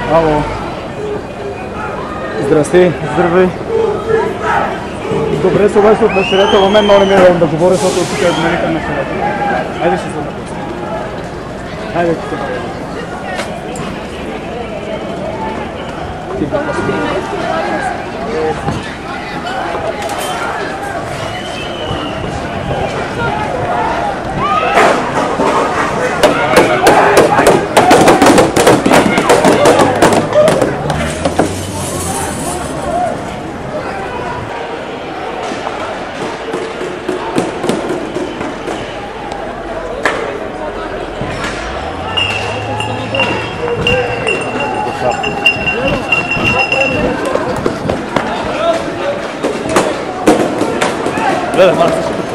Ало. Здрасти. Здравей. Добре, се обаче от вечерята, в мен много не ми е да говоря, защото тук е отмениха на вечерята. Хайде ще се напусне. Хайде ще се напусне. Гледай, Марк.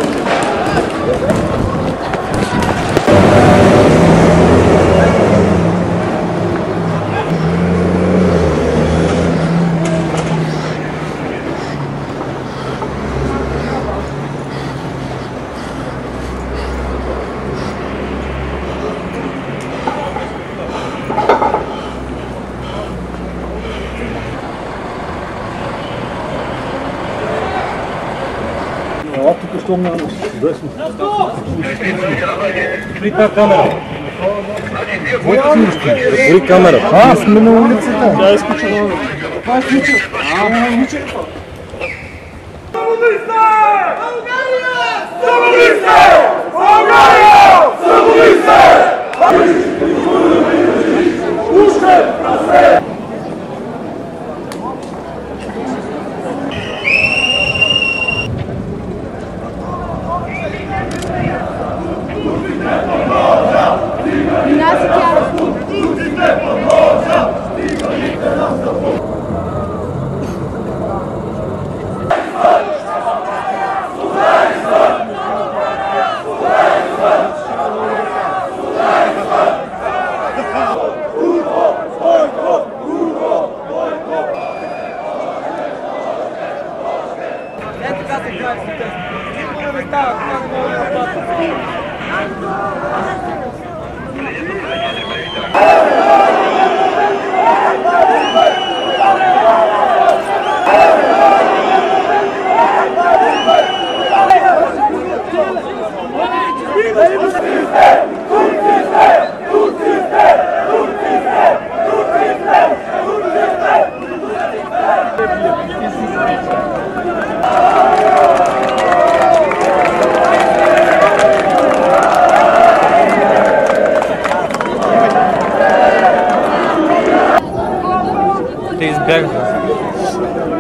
Тук що много чудесно. При тази камера. При камера. А, сме на улицата. Тя е изключена. Това е ключа. Те избягаха.